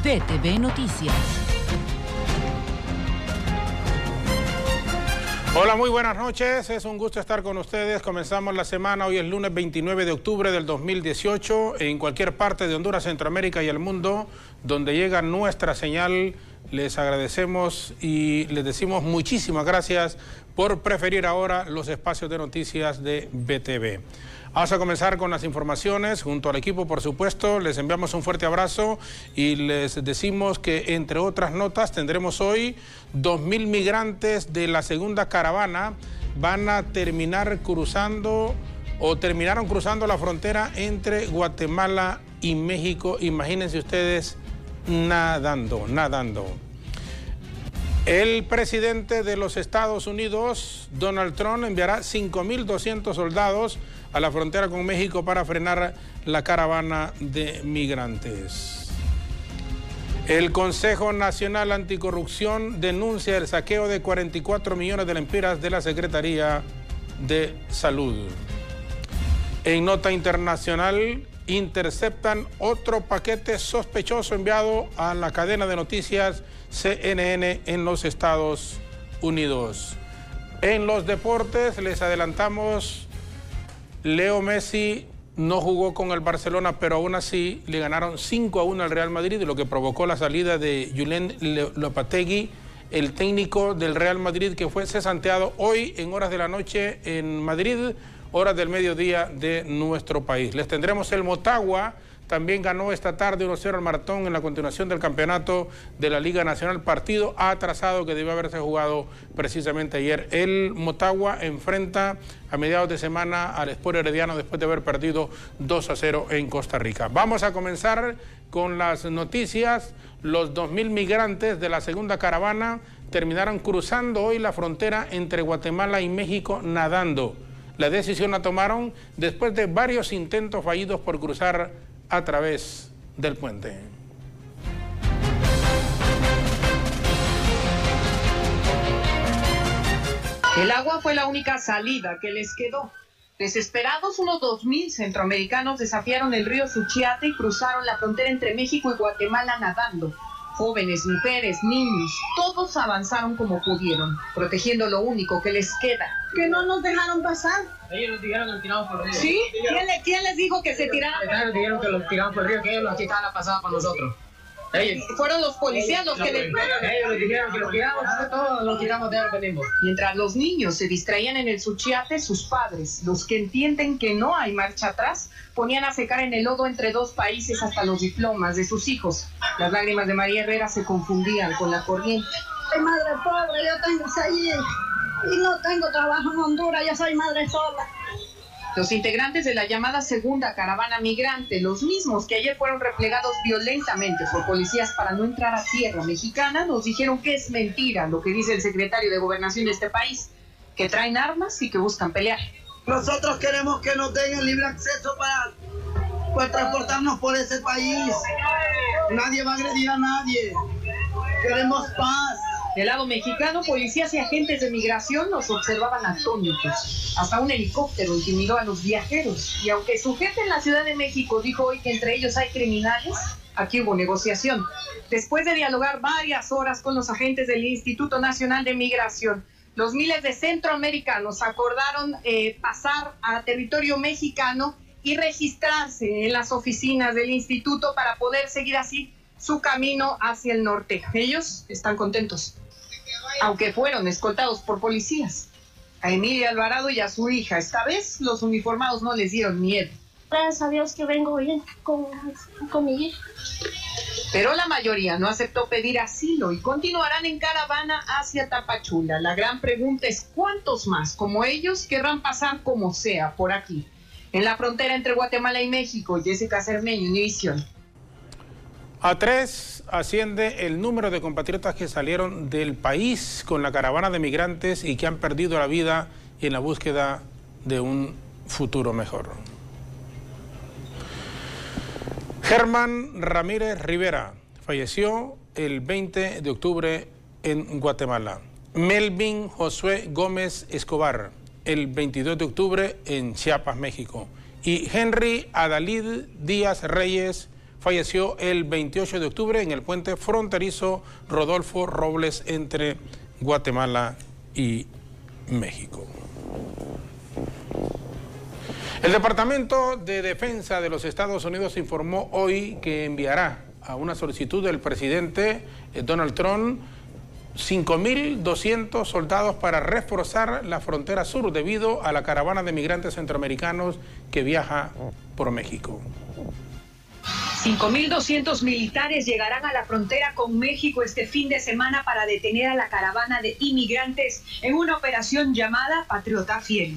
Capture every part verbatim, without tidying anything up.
B T V Noticias. Hola, muy buenas noches. Es un gusto estar con ustedes. Comenzamos la semana. Hoy es lunes veintinueve de octubre del dos mil dieciocho. En cualquier parte de Honduras, Centroamérica y el mundo donde llega nuestra señal, les agradecemos y les decimos muchísimas gracias por preferir ahora los espacios de noticias de B T V. Vamos a comenzar con las informaciones. Junto al equipo, por supuesto, les enviamos un fuerte abrazo y les decimos que, entre otras notas, tendremos hoy dos mil migrantes de la segunda caravana van a terminar cruzando o terminaron cruzando la frontera entre Guatemala y México. Imagínense ustedes, nadando, nadando. El presidente de los Estados Unidos, Donald Trump, enviará cinco mil doscientos soldados a la frontera con México para frenar la caravana de migrantes. El Consejo Nacional Anticorrupción denuncia el saqueo de cuarenta y cuatro millones de lempiras de la Secretaría de Salud. En nota internacional, interceptan otro paquete sospechoso enviado a la cadena de noticias C N N en los Estados Unidos. En los deportes les adelantamos, Leo Messi no jugó con el Barcelona, pero aún así le ganaron cinco a uno al Real Madrid, lo que provocó la salida de Julen Lopetegui, el técnico del Real Madrid, que fue cesanteado hoy en horas de la noche en Madrid, horas del mediodía de nuestro país. Les tendremos el Motagua. También ganó esta tarde uno cero al Maratón en la continuación del campeonato de la Liga Nacional, partido atrasado que debió haberse jugado precisamente ayer. El Motagua enfrenta a mediados de semana al Sport Herediano después de haber perdido dos a cero en Costa Rica. Vamos a comenzar con las noticias. Los dos mil migrantes de la segunda caravana terminaron cruzando hoy la frontera entre Guatemala y México nadando. La decisión la tomaron después de varios intentos fallidos por cruzar a través del puente. El agua fue la única salida que les quedó. Desesperados, unos dos mil centroamericanos desafiaron el río Suchiate y cruzaron la frontera entre México y Guatemala nadando. Jóvenes, mujeres, niños, todos avanzaron como pudieron, protegiendo lo único que les queda. Que no nos dejaron pasar. Ellos nos dijeron que nos tiramos por el río. ¿Sí? ¿Quién, le, ¿Quién les dijo que se tiraran? Ellos nos dijeron que los tiramos por el río, que ellos nos quitaban la pasada para nosotros. Ellos. Fueron los policías los que les... Ellos nos dijeron que los tiramos, todos los tiramos de donde venimos. Mientras los niños se distraían en el Suchiate, sus padres, los que entienden que no hay marcha atrás, ponían a secar en el lodo entre dos países hasta los diplomas de sus hijos. Las lágrimas de María Herrera se confundían con la corriente. Soy madre pobre, yo tengo seis hijos y no tengo trabajo en Honduras, yo soy madre sola. Los integrantes de la llamada segunda caravana migrante, los mismos que ayer fueron replegados violentamente por policías para no entrar a tierra mexicana, nos dijeron que es mentira lo que dice el secretario de Gobernación de este país, que traen armas y que buscan pelear. Nosotros queremos que nos den el libre acceso para, para transportarnos por ese país. Nadie va a agredir a nadie. Queremos paz. Del lado mexicano, policías y agentes de migración los observaban atónitos. Hasta un helicóptero intimidó a los viajeros. Y aunque su jefe en la Ciudad de México dijo hoy que entre ellos hay criminales, aquí hubo negociación. Después de dialogar varias horas con los agentes del Instituto Nacional de Migración, los miles de centroamericanos acordaron eh, pasar a territorio mexicano y registrarse en las oficinas del instituto para poder seguir así su camino hacia el norte. Ellos están contentos, aunque fueron escoltados por policías. A Emilia Alvarado y a su hija, esta vez los uniformados no les dieron miedo. Gracias a Dios que vengo bien con, con mi hija. Pero la mayoría no aceptó pedir asilo y continuarán en caravana hacia Tapachula. La gran pregunta es ¿cuántos más como ellos querrán pasar como sea por aquí? En la frontera entre Guatemala y México, Jessica Cermeño, Univisión. A tres asciende el número de compatriotas que salieron del país con la caravana de migrantes y que han perdido la vida en la búsqueda de un futuro mejor. Germán Ramírez Rivera falleció el veinte de octubre en Guatemala. Melvin Josué Gómez Escobar el veintidós de octubre en Chiapas, México. Y Henry Adalid Díaz Reyes falleció el veintiocho de octubre en el puente fronterizo Rodolfo Robles entre Guatemala y México. El Departamento de Defensa de los Estados Unidos informó hoy que enviará a una solicitud del presidente Donald Trump cinco mil doscientos soldados para reforzar la frontera sur debido a la caravana de migrantes centroamericanos que viaja por México. cinco mil doscientos militares llegarán a la frontera con México este fin de semana para detener a la caravana de inmigrantes en una operación llamada Patriota Fiel.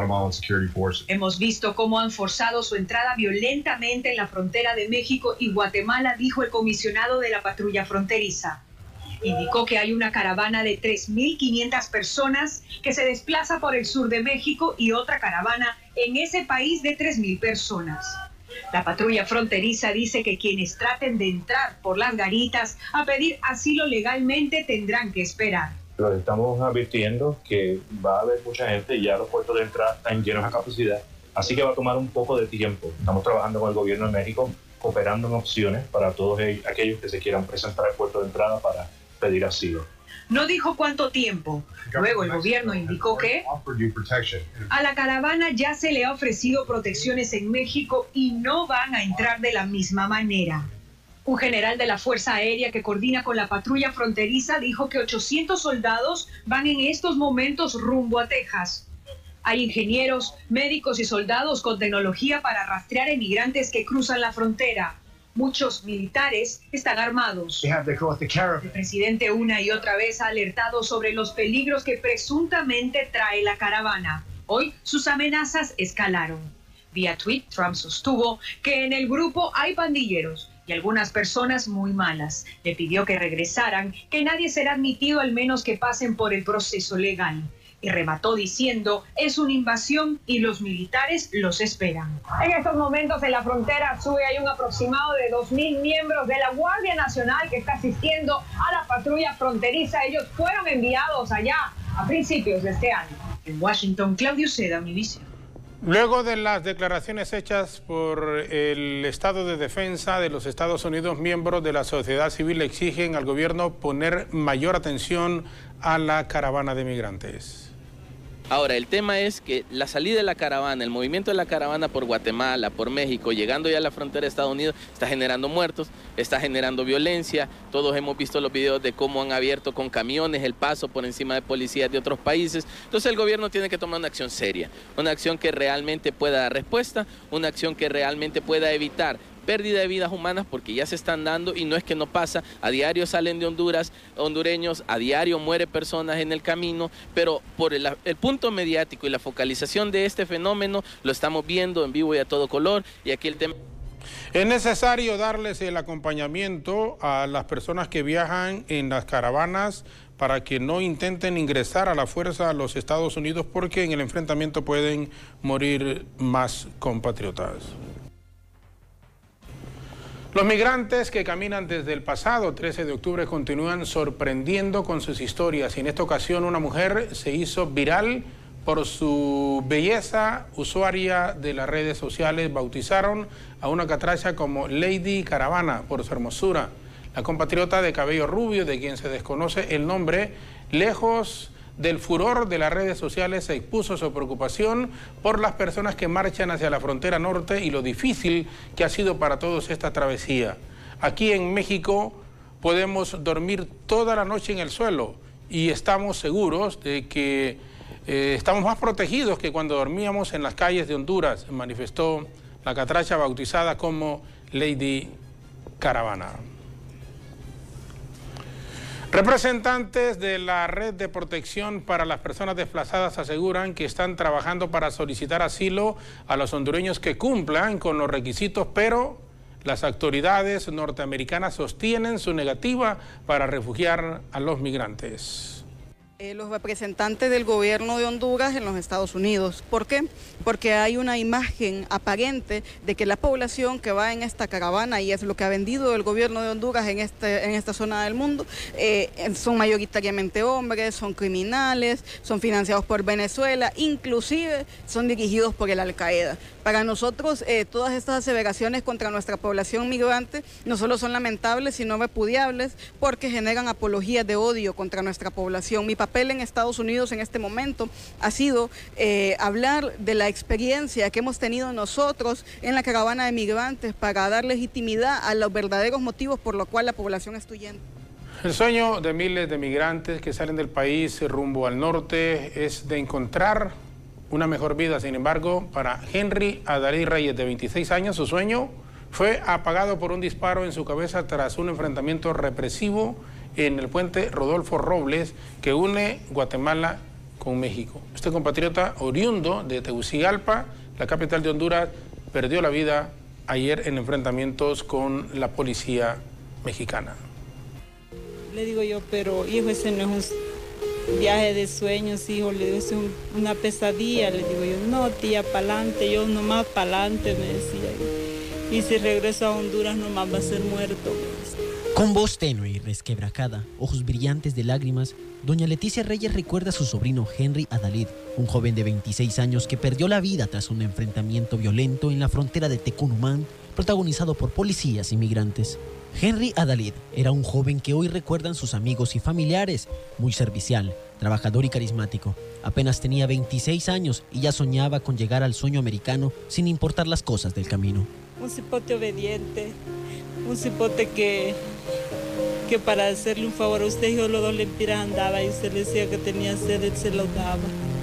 Hemos visto cómo han forzado su entrada violentamente en la frontera de México y Guatemala, dijo el comisionado de la patrulla fronteriza. Indicó que hay una caravana de tres mil quinientas personas que se desplaza por el sur de México y otra caravana en ese país de tres mil personas. La patrulla fronteriza dice que quienes traten de entrar por las garitas a pedir asilo legalmente tendrán que esperar. Los estamos advirtiendo que va a haber mucha gente y ya los puertos de entrada están llenos a capacidad, así que va a tomar un poco de tiempo. Estamos trabajando con el gobierno de México, cooperando en opciones para todos aquellos que se quieran presentar al puerto de entrada para pedir asilo. No dijo cuánto tiempo. Luego el gobierno indicó que a la caravana ya se le ha ofrecido protecciones en México y no van a entrar de la misma manera. Un general de la Fuerza Aérea que coordina con la patrulla fronteriza dijo que ochocientos soldados van en estos momentos rumbo a Texas. Hay ingenieros, médicos y soldados con tecnología para rastrear emigrantes que cruzan la frontera. Muchos militares están armados. El presidente una y otra vez ha alertado sobre los peligros que presuntamente trae la caravana. Hoy sus amenazas escalaron. Vía tweet, Trump sostuvo que en el grupo hay pandilleros y algunas personas muy malas. Le pidió que regresaran, que nadie será admitido al menos que pasen por el proceso legal. Y remató diciendo, es una invasión y los militares los esperan. En estos momentos en la frontera sur hay un aproximado de dos mil miembros de la Guardia Nacional que está asistiendo a la patrulla fronteriza. Ellos fueron enviados allá a principios de este año. En Washington, Claudio Seda, Univisión. Luego de las declaraciones hechas por el Estado de Defensa de los Estados Unidos, miembros de la sociedad civil exigen al gobierno poner mayor atención a la caravana de migrantes. Ahora, el tema es que la salida de la caravana, el movimiento de la caravana por Guatemala, por México, llegando ya a la frontera de Estados Unidos, está generando muertos, está generando violencia. Todos hemos visto los videos de cómo han abierto con camiones el paso por encima de policías de otros países. Entonces el gobierno tiene que tomar una acción seria, una acción que realmente pueda dar respuesta, una acción que realmente pueda evitar pérdida de vidas humanas, porque ya se están dando y no es que no pasa. A diario salen de Honduras hondureños, a diario mueren personas en el camino, pero por el, el punto mediático y la focalización de este fenómeno lo estamos viendo en vivo y a todo color. Y aquí el tema... Es necesario darles el acompañamiento a las personas que viajan en las caravanas para que no intenten ingresar a la fuerza a los Estados Unidos, porque en el enfrentamiento pueden morir más compatriotas. Los migrantes que caminan desde el pasado trece de octubre continúan sorprendiendo con sus historias, y en esta ocasión una mujer se hizo viral por su belleza. Usuaria de las redes sociales bautizaron a una catracha como Lady Caravana por su hermosura. La compatriota de cabello rubio, de quien se desconoce el nombre, lejos del furor de las redes sociales, se expuso su preocupación por las personas que marchan hacia la frontera norte y lo difícil que ha sido para todos esta travesía. Aquí en México podemos dormir toda la noche en el suelo y estamos seguros de que eh, estamos más protegidos que cuando dormíamos en las calles de Honduras, manifestó la catracha bautizada como Lady Caravana. Representantes de la Red de Protección para las Personas Desplazadas aseguran que están trabajando para solicitar asilo a los hondureños que cumplan con los requisitos, pero las autoridades norteamericanas sostienen su negativa para refugiar a los migrantes. Eh, los representantes del gobierno de Honduras en los Estados Unidos. ¿Por qué? Porque hay una imagen aparente de que la población que va en esta caravana, y es lo que ha vendido el gobierno de Honduras en, este, en esta zona del mundo, eh, son mayoritariamente hombres, son criminales, son financiados por Venezuela, inclusive son dirigidos por el Al-Qaeda. Para nosotros, eh, todas estas aseveraciones contra nuestra población migrante no solo son lamentables, sino repudiables, porque generan apologías de odio contra nuestra población. Mi papel en Estados Unidos en este momento ha sido eh, hablar de la experiencia que hemos tenido nosotros en la caravana de migrantes para dar legitimidad a los verdaderos motivos por los cuales la población está huyendo. El sueño de miles de migrantes que salen del país rumbo al norte es de encontrar una mejor vida. Sin embargo, para Henry Adalid Reyes, de veintiséis años, su sueño fue apagado por un disparo en su cabeza tras un enfrentamiento represivo en el puente Rodolfo Robles que une Guatemala con México. Este compatriota oriundo de Tegucigalpa, la capital de Honduras, perdió la vida ayer en enfrentamientos con la policía mexicana. Le digo yo, pero hijo, ese no es un viaje de sueños, hijo, le digo, es un, una pesadilla. Le digo yo, no, tía, pa'lante, yo nomás pa'lante, me decía. Y si regreso a Honduras nomás va a ser muerto. Con voz tenue y resquebrajada, ojos brillantes de lágrimas, doña Leticia Reyes recuerda a su sobrino Henry Adalid, un joven de veintiséis años que perdió la vida tras un enfrentamiento violento en la frontera de Tecunumán, protagonizado por policías y migrantes. Henry Adalid era un joven que hoy recuerdan sus amigos y familiares, muy servicial, trabajador y carismático. Apenas tenía veintiséis años y ya soñaba con llegar al sueño americano sin importar las cosas del camino. Un cipote obediente, un cipote que, que para hacerle un favor a usted, hijo, los dos lempiras andaba y usted le decía que tenía sed, él se lo daba.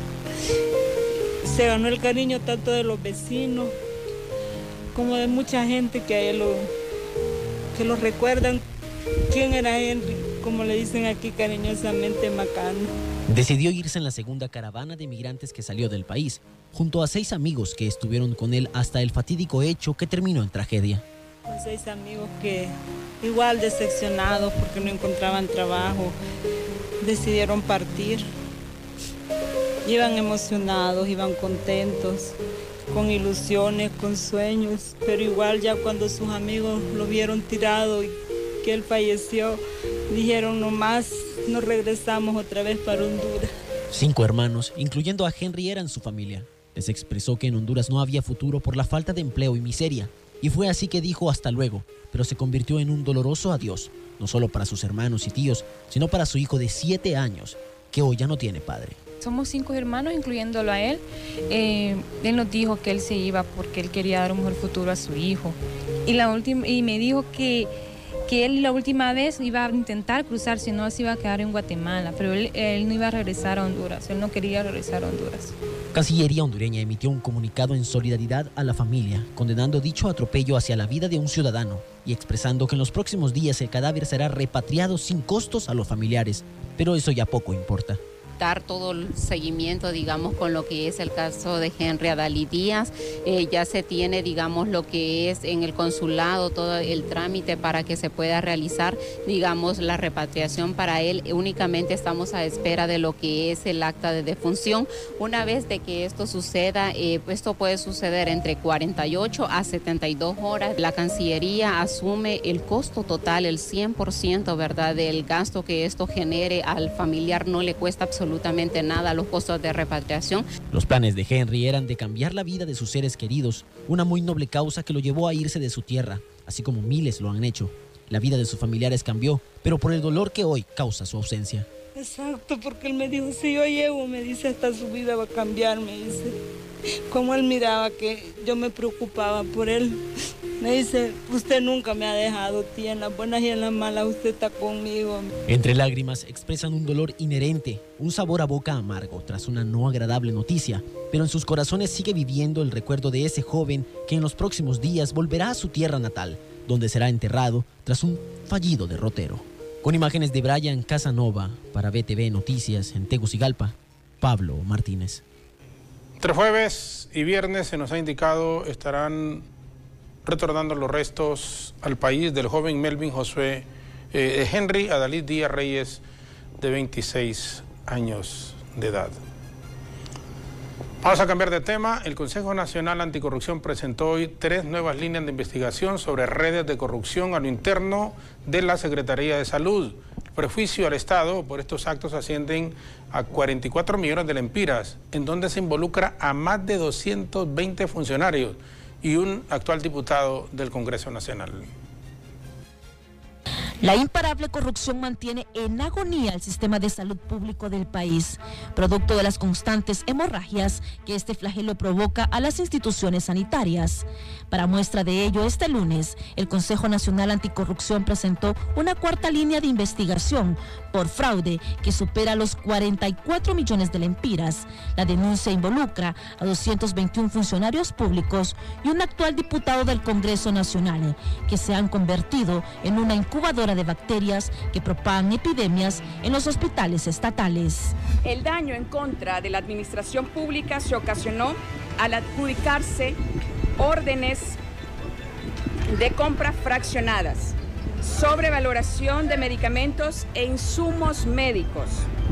Se ganó el cariño tanto de los vecinos como de mucha gente que a él lo, que lo recuerdan. ¿Quién era Henry? Como le dicen aquí cariñosamente, Macano. Decidió irse en la segunda caravana de migrantes que salió del país, junto a seis amigos que estuvieron con él hasta el fatídico hecho que terminó en tragedia. Con seis amigos que, igual decepcionados porque no encontraban trabajo, decidieron partir. Iban emocionados, iban contentos, con ilusiones, con sueños, pero igual ya cuando sus amigos lo vieron tirado y que él falleció, dijeron nomás nos regresamos otra vez para Honduras. Cinco hermanos, incluyendo a Henry, eran su familia. Les expresó que en Honduras no había futuro por la falta de empleo y miseria, y fue así que dijo hasta luego, pero se convirtió en un doloroso adiós, no solo para sus hermanos y tíos, sino para su hijo de siete años, que hoy ya no tiene padre. Somos cinco hermanos, incluyéndolo a él. Eh, él nos dijo que él se iba porque él quería dar un mejor futuro a su hijo. Y, la última, y me dijo que, que él la última vez iba a intentar cruzar, si no se iba a quedar en Guatemala, pero él, él no iba a regresar a Honduras, él no quería regresar a Honduras. Cancillería hondureña emitió un comunicado en solidaridad a la familia, condenando dicho atropello hacia la vida de un ciudadano y expresando que en los próximos días el cadáver será repatriado sin costos a los familiares, pero eso ya poco importa. Dar todo el seguimiento, digamos, con lo que es el caso de Henry Adalid Díaz. Eh, ya se tiene, digamos, lo que es en el consulado, todo el trámite para que se pueda realizar, digamos, la repatriación para él. Únicamente estamos a espera de lo que es el acta de defunción. Una vez de que esto suceda, eh, esto puede suceder entre cuarenta y ocho a setenta y dos horas. La Cancillería asume el costo total, el cien por ciento, ¿verdad?, del gasto que esto genere al familiar. No le cuesta absolutamente absolutamente nada los costos de repatriación. Los planes de Henry eran de cambiar la vida de sus seres queridos, una muy noble causa que lo llevó a irse de su tierra, así como miles lo han hecho. La vida de sus familiares cambió, pero por el dolor que hoy causa su ausencia. Exacto, porque él me dijo, si yo llego, me dice, hasta su vida va a cambiar, me dice. Como él miraba que yo me preocupaba por él. Me dice, usted nunca me ha dejado, tía, en las buenas y en las malas usted está conmigo. Entre lágrimas expresan un dolor inherente, un sabor a boca amargo tras una no agradable noticia, pero en sus corazones sigue viviendo el recuerdo de ese joven que en los próximos días volverá a su tierra natal, donde será enterrado tras un fallido derrotero. Con imágenes de Brian Casanova, para B T V Noticias en Tegucigalpa, Pablo Martínez. Entre jueves y viernes se nos ha indicado estarán retornando los restos al país del joven Melvin Josué eh, Henry Adalid Díaz Reyes, de veintiséis años de edad. Vamos a cambiar de tema. El Consejo Nacional Anticorrupción presentó hoy tres nuevas líneas de investigación sobre redes de corrupción a lo interno de la Secretaría de Salud. El perjuicio al Estado por estos actos ascienden a cuarenta y cuatro millones de lempiras, en donde se involucra a más de doscientos veinte funcionarios y un actual diputado del Congreso Nacional. La imparable corrupción mantiene en agonía el sistema de salud público del país, producto de las constantes hemorragias que este flagelo provoca a las instituciones sanitarias. Para muestra de ello, este lunes, el Consejo Nacional Anticorrupción presentó una cuarta línea de investigación por fraude que supera los cuarenta y cuatro millones de lempiras. La denuncia involucra a doscientos veintiún funcionarios públicos y un actual diputado del Congreso Nacional, que se han convertido en una incubadora de bacterias que propagan epidemias en los hospitales estatales. El daño en contra de la administración pública se ocasionó al adjudicarse órdenes de compra fraccionadas, sobrevaloración de medicamentos e insumos médicos.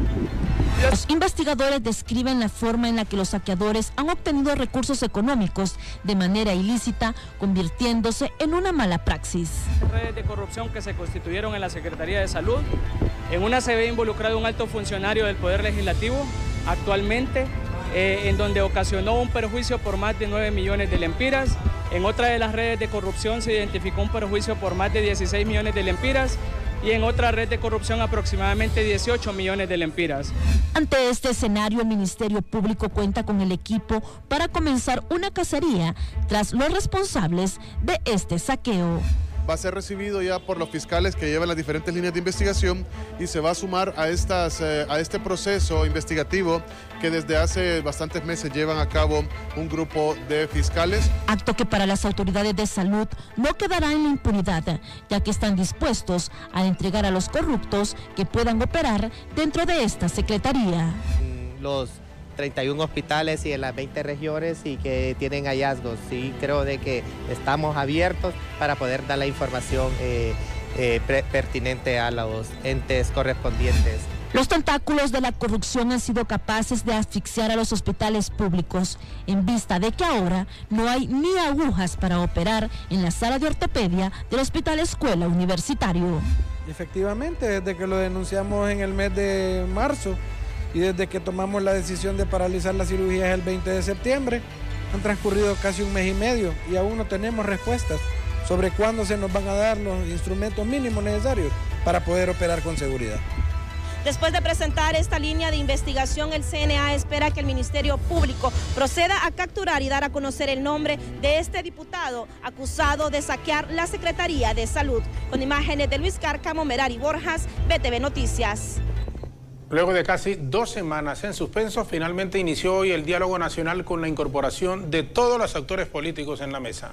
Los investigadores describen la forma en la que los saqueadores han obtenido recursos económicos de manera ilícita, convirtiéndose en una mala praxis. Redes de corrupción que se constituyeron en la Secretaría de Salud. En una se ve involucrado un alto funcionario del Poder Legislativo actualmente, eh, en donde ocasionó un perjuicio por más de nueve millones de lempiras. En otra de las redes de corrupción se identificó un perjuicio por más de dieciséis millones de lempiras. Y en otra red de corrupción aproximadamente dieciocho millones de lempiras. Ante este escenario, el Ministerio Público cuenta con el equipo para comenzar una cacería tras los responsables de este saqueo. Va a ser recibido ya por los fiscales que llevan las diferentes líneas de investigación y se va a sumar a, estas, eh, a este proceso investigativo que desde hace bastantes meses llevan a cabo un grupo de fiscales. Acto que para las autoridades de salud no quedará en la impunidad, ya que están dispuestos a entregar a los corruptos que puedan operar dentro de esta secretaría. Los treinta y uno hospitales y en las veinte regiones y que tienen hallazgos. Sí, creo de que estamos abiertos para poder dar la información eh, eh, pertinente a los entes correspondientes. Los tentáculos de la corrupción han sido capaces de asfixiar a los hospitales públicos, en vista de que ahora no hay ni agujas para operar en la sala de ortopedia del Hospital Escuela Universitario. Efectivamente, desde que lo denunciamos en el mes de marzo, y desde que tomamos la decisión de paralizar las cirugías el veinte de septiembre, han transcurrido casi un mes y medio y aún no tenemos respuestas sobre cuándo se nos van a dar los instrumentos mínimos necesarios para poder operar con seguridad. Después de presentar esta línea de investigación, el C N A espera que el Ministerio Público proceda a capturar y dar a conocer el nombre de este diputado acusado de saquear la Secretaría de Salud. Con imágenes de Luis Cárcamo, Merari Borjas, B T V Noticias. Luego de casi dos semanas en suspenso, finalmente inició hoy el diálogo nacional con la incorporación de todos los actores políticos en la mesa.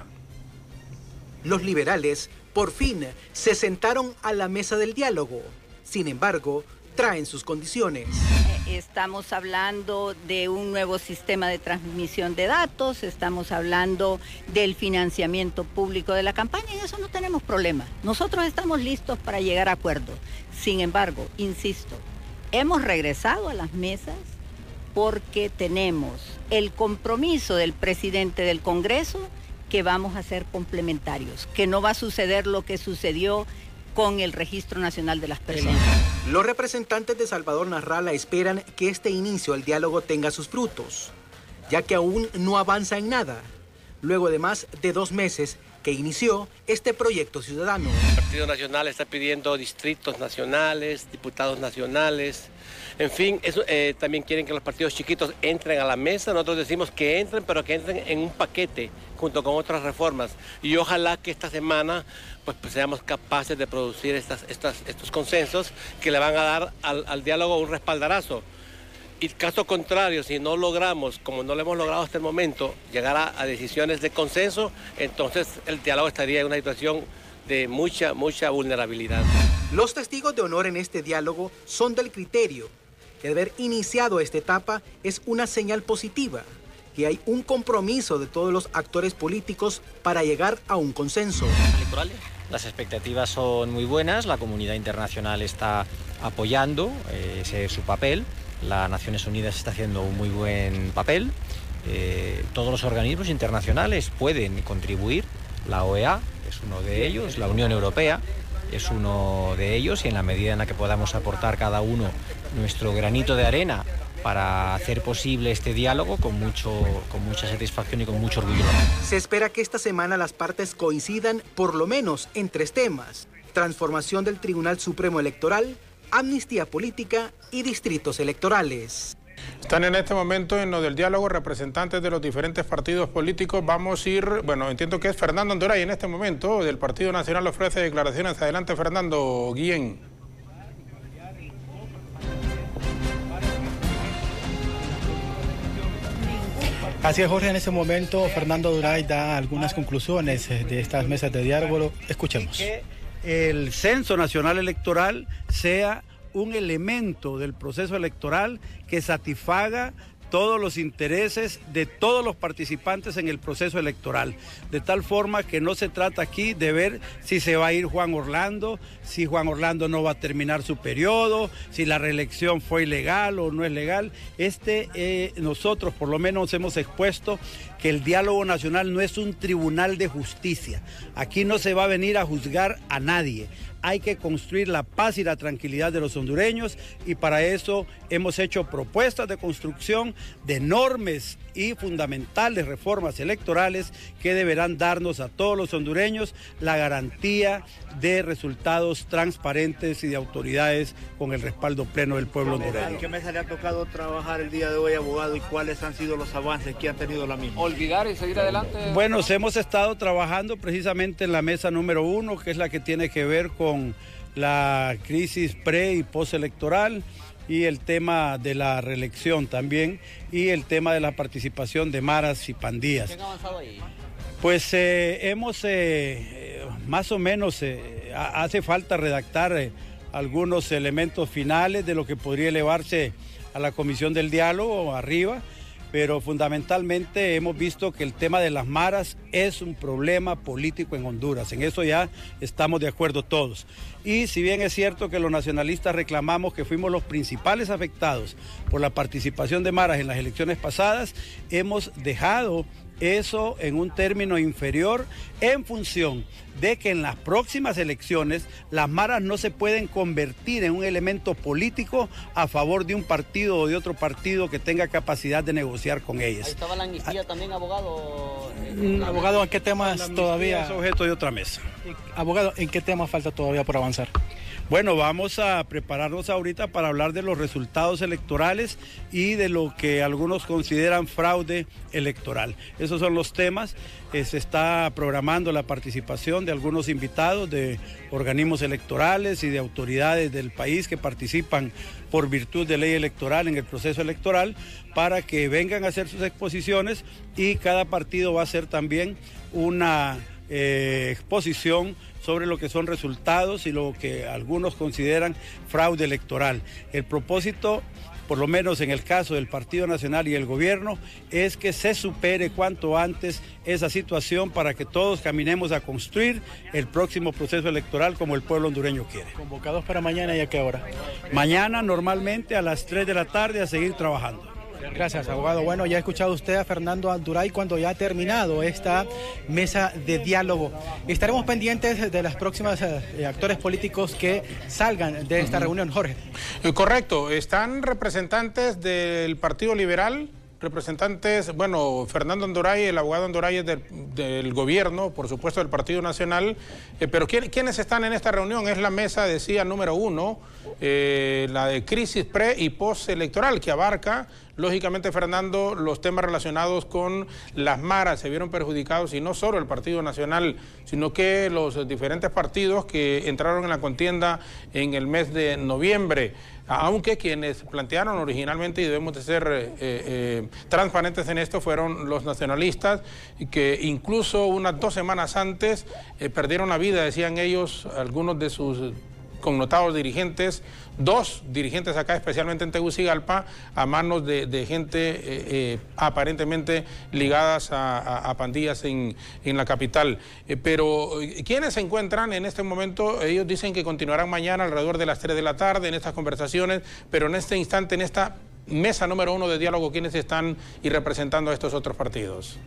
Los liberales, por fin, se sentaron a la mesa del diálogo. Sin embargo, traen sus condiciones. Estamos hablando de un nuevo sistema de transmisión de datos, estamos hablando del financiamiento público de la campaña y eso no tenemos problema. Nosotros estamos listos para llegar a acuerdos. Sin embargo, insisto, hemos regresado a las mesas porque tenemos el compromiso del presidente del Congreso que vamos a ser complementarios, que no va a suceder lo que sucedió con el Registro Nacional de las Personas. Los representantes de Salvador Narrala esperan que este inicio del diálogo tenga sus frutos, ya que aún no avanza en nada, luego de más de dos meses que inició este proyecto ciudadano. El Partido Nacional está pidiendo distritos nacionales, diputados nacionales, en fin, eso, eh, también quieren que los partidos chiquitos entren a la mesa. Nosotros decimos que entren, pero que entren en un paquete junto con otras reformas. Y ojalá que esta semana pues, pues seamos capaces de producir estas, estas, estos consensos que le van a dar al, al diálogo un respaldarazo. Y caso contrario, si no logramos, como no lo hemos logrado hasta el momento, llegar a, a decisiones de consenso, entonces el diálogo estaría en una situación de mucha, mucha vulnerabilidad. Los testigos de honor en este diálogo son del criterio que de haber iniciado esta etapa es una señal positiva, que hay un compromiso de todos los actores políticos para llegar a un consenso. ¿Electorales? las expectativas son muy buenas, la comunidad internacional está apoyando, eh, ese es su papel, las Naciones Unidas está haciendo un muy buen papel, eh, todos los organismos internacionales pueden contribuir, la O E A es uno de ellos, la Unión Europea es uno de ellos, y en la medida en la que podamos aportar cada uno nuestro granito de arena para hacer posible este diálogo, con, mucho, con mucha satisfacción y con mucho orgullo. Se espera que esta semana las partes coincidan por lo menos en tres temas: transformación del Tribunal Supremo Electoral, amnistía política y distritos electorales. Están en este momento en lo del diálogo representantes de los diferentes partidos políticos. Vamos a ir, bueno, entiendo que es Fernando Andoray en este momento, del Partido Nacional, ofrece declaraciones. Adelante, Fernando Guillén. Así es, Jorge, en este momento Fernando Andoray da algunas conclusiones de estas mesas de diálogo. Escuchemos. Que el Censo Nacional Electoral sea un elemento del proceso electoral que satisfaga todos los intereses de todos los participantes en el proceso electoral, de tal forma que no se trata aquí de ver si se va a ir Juan Orlando, si Juan Orlando no va a terminar su periodo, si la reelección fue ilegal o no es legal. Este, eh, nosotros por lo menos hemos expuesto que el diálogo nacional no es un tribunal de justicia. Aquí no se va a venir a juzgar a nadie. Hay que construir la paz y la tranquilidad de los hondureños, y para eso hemos hecho propuestas de construcción de enormes y fundamentales reformas electorales que deberán darnos a todos los hondureños la garantía de resultados transparentes y de autoridades con el respaldo pleno del pueblo hondureño. ¿En qué mesa le ha tocado trabajar el día de hoy, abogado, y cuáles han sido los avances que ha tenido la misma? ¿Olvidar y seguir adelante? Bueno, hemos estado trabajando precisamente en la mesa número uno, que es la que tiene que ver con la crisis pre y postelectoral, y el tema de la reelección también, y el tema de la participación de maras y pandillas. ¿Qué han avanzado ahí? Pues eh, hemos, eh, más o menos, eh, hace falta redactar eh, algunos elementos finales de lo que podría elevarse a la comisión del diálogo arriba, pero fundamentalmente hemos visto que el tema de las maras es un problema político en Honduras. En eso ya estamos de acuerdo todos. Y si bien es cierto que los nacionalistas reclamamos que fuimos los principales afectados por la participación de maras en las elecciones pasadas, hemos dejado eso en un término inferior en función de que en las próximas elecciones las maras no se pueden convertir en un elemento político a favor de un partido o de otro partido que tenga capacidad de negociar con ellas. Ahí estaba la amnistía ah, también, abogado. Mm, abogado, ¿en qué temas todavía? Es objeto de otra mesa. Abogado, ¿en qué temas falta todavía por avanzar? Bueno, vamos a prepararnos ahorita para hablar de los resultados electorales y de lo que algunos consideran fraude electoral. Esos son los temas. Eh, se está programando la participación de algunos invitados de organismos electorales y de autoridades del país que participan por virtud de ley electoral en el proceso electoral, para que vengan a hacer sus exposiciones, y cada partido va a hacer también una eh, exposición sobre lo que son resultados y lo que algunos consideran fraude electoral. El propósito, por lo menos en el caso del Partido Nacional y el gobierno, es que se supere cuanto antes esa situación para que todos caminemos a construir el próximo proceso electoral como el pueblo hondureño quiere. ¿Convocados para mañana y a qué hora? Mañana normalmente a las tres de la tarde a seguir trabajando. Gracias, abogado. Bueno, ya ha escuchado usted a Fernando Andoray cuando ya ha terminado esta mesa de diálogo. Estaremos pendientes de las próximas eh, actores políticos que salgan de esta uh-huh. reunión, Jorge. Eh, correcto. Están representantes del Partido Liberal, representantes, bueno, Fernando Andoray, el abogado Andoray es del, del gobierno, por supuesto del Partido Nacional, eh, pero ¿quién, ¿quiénes están en esta reunión? Es la mesa, decía, número uno, eh, la de crisis pre y post electoral, que abarca, lógicamente, Fernando, los temas relacionados con las maras. Se vieron perjudicados, y no solo el Partido Nacional, sino que los diferentes partidos que entraron en la contienda en el mes de noviembre, aunque quienes plantearon originalmente, y debemos de ser eh, eh, transparentes en esto, fueron los nacionalistas, que incluso unas dos semanas antes eh, perdieron la vida, decían ellos, algunos de sus connotados dirigentes, dos dirigentes acá, especialmente en Tegucigalpa, a manos de, de gente eh, eh, aparentemente ligadas a, a, a pandillas en, en la capital. Eh, pero, ¿quiénes se encuentran en este momento? Ellos dicen que continuarán mañana alrededor de las tres de la tarde en estas conversaciones, pero en este instante, en esta mesa número uno de diálogo, ¿quiénes están y representando a estos otros partidos?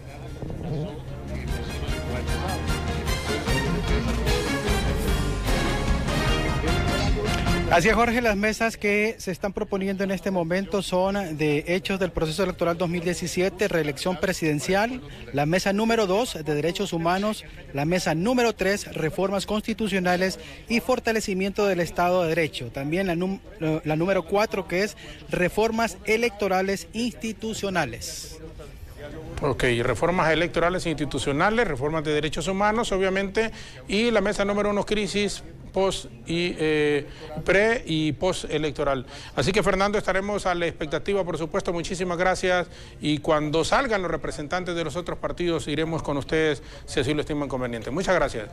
Así es, Jorge, las mesas que se están proponiendo en este momento son de hechos del proceso electoral dos mil diecisiete, reelección presidencial, la mesa número dos de derechos humanos, la mesa número tres, reformas constitucionales y fortalecimiento del Estado de Derecho. También la, num la número cuatro, que es reformas electorales institucionales. Ok, reformas electorales institucionales, reformas de derechos humanos, obviamente, y la mesa número uno, crisis post y eh, pre y post electoral. Así que, Fernando, estaremos a la expectativa, por supuesto. Muchísimas gracias, y cuando salgan los representantes de los otros partidos iremos con ustedes si así lo estiman conveniente. Muchas gracias.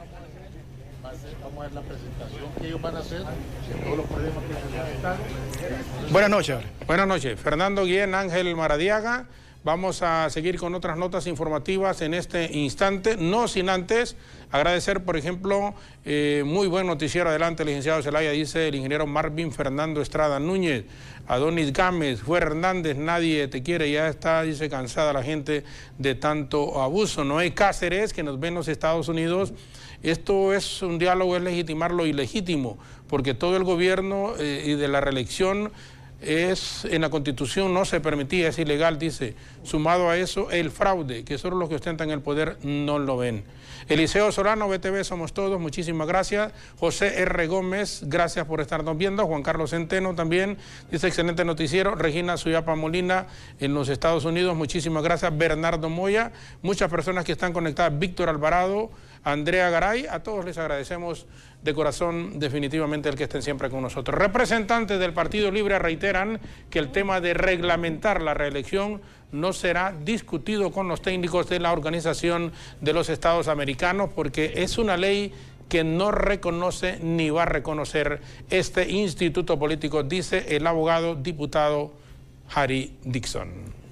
Vamos a ver la presentación que ellos van a hacer, todos los problemas que se necesitan. Buenas noches. Buenas noches, Fernando Guillén, Ángel Maradiaga. Vamos a seguir con otras notas informativas en este instante, no sin antes agradecer, por ejemplo, eh, muy buen noticiero, adelante, licenciado Zelaya, dice el ingeniero Marvin Fernando Estrada Núñez. Adonis Gámez, fue Hernández, nadie te quiere, ya está, dice, cansada la gente de tanto abuso. Noé Cáceres, que nos ve en los Estados Unidos, esto es un diálogo, es legitimar lo ilegítimo, porque todo el gobierno eh, y de la reelección es, en la Constitución no se permitía, es ilegal, dice. Sumado a eso, el fraude, que solo los que ostentan el poder no lo ven. Eliseo Solano, B T V Somos Todos, muchísimas gracias. José R. Gómez, gracias por estarnos viendo. Juan Carlos Centeno también, dice, excelente noticiero. Regina Suyapa Molina, en los Estados Unidos, muchísimas gracias. Bernardo Moya, muchas personas que están conectadas. Víctor Alvarado, Andrea Garay, a todos les agradecemos de corazón definitivamente el que estén siempre con nosotros. Representantes del Partido Libre reiteran que el tema de reglamentar la reelección no será discutido con los técnicos de la Organización de los Estados Americanos, porque es una ley que no reconoce ni va a reconocer este instituto político, dice el abogado diputado Harry Dixon.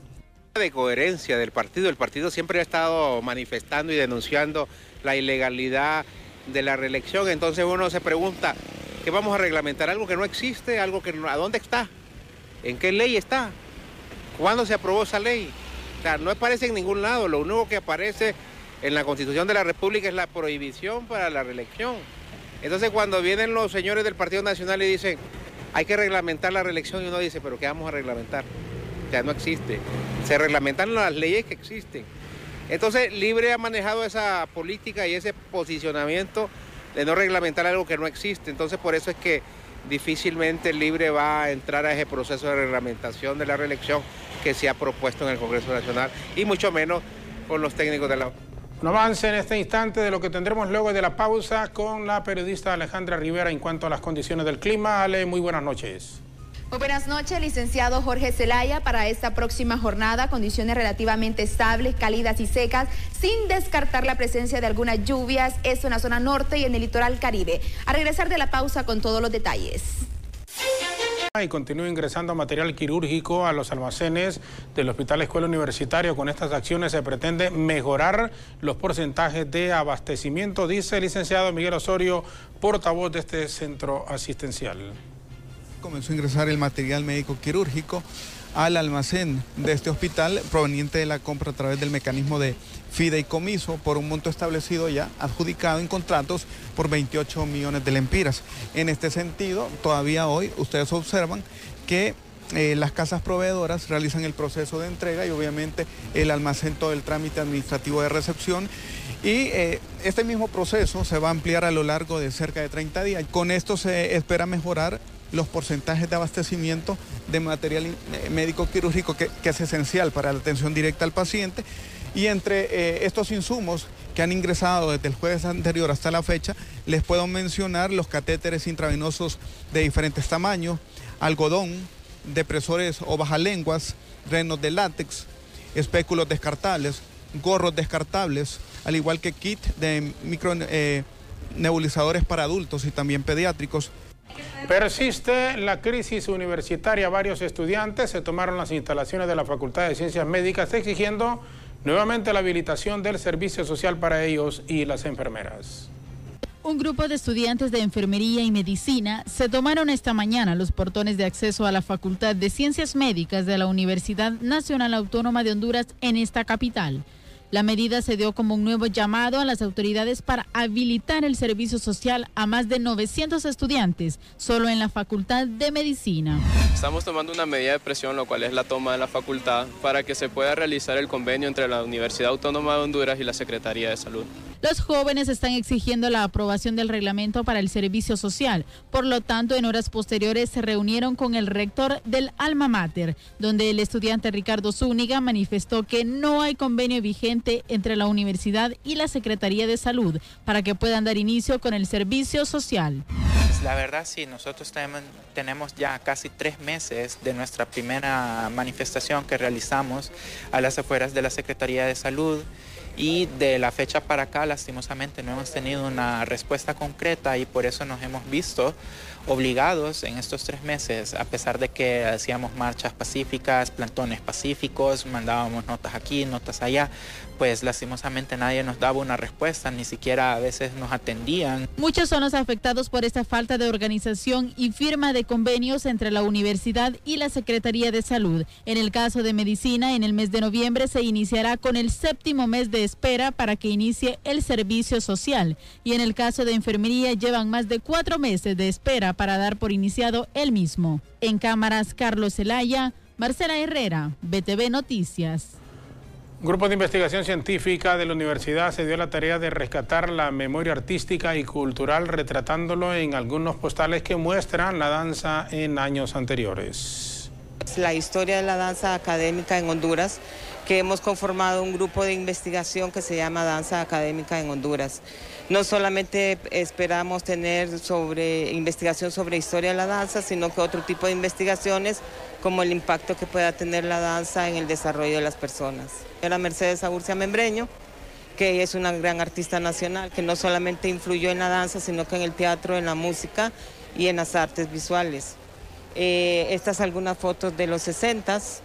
De coherencia del partido, el partido siempre ha estado manifestando y denunciando la ilegalidad de la reelección, entonces uno se pregunta, ¿qué vamos a reglamentar? Algo que no existe, algo que no, ¿a dónde está? ¿En qué ley está? ¿Cuándo se aprobó esa ley? O sea, no aparece en ningún lado, lo único que aparece en la Constitución de la República es la prohibición para la reelección. Entonces cuando vienen los señores del Partido Nacional y dicen, hay que reglamentar la reelección, y uno dice, ¿pero qué vamos a reglamentar? O sea, no existe. Se reglamentan las leyes que existen. Entonces, Libre ha manejado esa política y ese posicionamiento de no reglamentar algo que no existe. Entonces, por eso es que difícilmente Libre va a entrar a ese proceso de reglamentación de la reelección que se ha propuesto en el Congreso Nacional, y mucho menos con los técnicos de la... Un avance en este instante de lo que tendremos luego de la pausa con la periodista Alejandra Rivera en cuanto a las condiciones del clima. Ale, muy buenas noches. Muy buenas noches, licenciado Jorge Zelaya. Para esta próxima jornada, condiciones relativamente estables, cálidas y secas, sin descartar la presencia de algunas lluvias, esto en la zona norte y en el litoral Caribe. A regresar de la pausa con todos los detalles. Y continúa ingresando material quirúrgico a los almacenes del Hospital Escuela Universitario. Con estas acciones se pretende mejorar los porcentajes de abastecimiento, dice el licenciado Miguel Osorio, portavoz de este centro asistencial. Comenzó a ingresar el material médico quirúrgico al almacén de este hospital proveniente de la compra a través del mecanismo de fideicomiso por un monto establecido ya, adjudicado en contratos por veintiocho millones de lempiras. En este sentido, todavía hoy ustedes observan que eh, las casas proveedoras realizan el proceso de entrega y obviamente el almacén todo el trámite administrativo de recepción. Y eh, este mismo proceso se va a ampliar a lo largo de cerca de treinta días. Con esto se espera mejorar los porcentajes de abastecimiento de material médico quirúrgico que, que es esencial para la atención directa al paciente. Y entre eh, estos insumos que han ingresado desde el jueves anterior hasta la fecha, les puedo mencionar los catéteres intravenosos de diferentes tamaños, algodón, depresores o bajalenguas, renos de látex, espéculos descartables, gorros descartables, al igual que kit de micro... Eh, nebulizadores para adultos y también pediátricos. Persiste la crisis universitaria. Varios estudiantes se tomaron las instalaciones de la Facultad de Ciencias Médicas exigiendo nuevamente la habilitación del servicio social para ellos y las enfermeras. Un grupo de estudiantes de enfermería y medicina se tomaron esta mañana los portones de acceso a la Facultad de Ciencias Médicas de la Universidad Nacional Autónoma de Honduras en esta capital. La medida se dio como un nuevo llamado a las autoridades para habilitar el servicio social a más de novecientos estudiantes, solo en la Facultad de Medicina. Estamos tomando una medida de presión, lo cual es la toma de la facultad, para que se pueda realizar el convenio entre la Universidad Autónoma de Honduras y la Secretaría de Salud. Los jóvenes están exigiendo la aprobación del reglamento para el servicio social. Por lo tanto, en horas posteriores se reunieron con el rector del Alma Mater, donde el estudiante Ricardo Zúñiga manifestó que no hay convenio vigente entre la universidad y la Secretaría de Salud para que puedan dar inicio con el servicio social. La verdad sí, nosotros tenemos, tenemos ya casi tres meses de nuestra primera manifestación que realizamos a las afueras de la Secretaría de Salud. Y de la fecha para acá, lastimosamente, no hemos tenido una respuesta concreta y por eso nos hemos visto obligados en estos tres meses, a pesar de que hacíamos marchas pacíficas, plantones pacíficos, mandábamos notas aquí, notas allá, pues lastimosamente nadie nos daba una respuesta, ni siquiera a veces nos atendían. Muchos son los afectados por esta falta de organización y firma de convenios entre la universidad y la Secretaría de Salud. En el caso de medicina, en el mes de noviembre se iniciará con el séptimo mes de espera para que inicie el servicio social. Y en el caso de enfermería llevan más de cuatro meses de espera para dar por iniciado el mismo. En cámaras, Carlos Zelaya, Marcela Herrera, B T V Noticias. Un grupo de investigación científica de la universidad se dio la tarea de rescatar la memoria artística y cultural, retratándolo en algunos postales que muestran la danza en años anteriores. La historia de la danza académica en Honduras, que hemos conformado un grupo de investigación que se llama Danza Académica en Honduras. No solamente esperamos tener sobre investigación sobre historia de la danza, sino que otro tipo de investigaciones como el impacto que pueda tener la danza en el desarrollo de las personas. Era Mercedes Agurcia Membreño, que es una gran artista nacional, que no solamente influyó en la danza, sino que en el teatro, en la música y en las artes visuales. Eh, estas algunas fotos de los sesentas,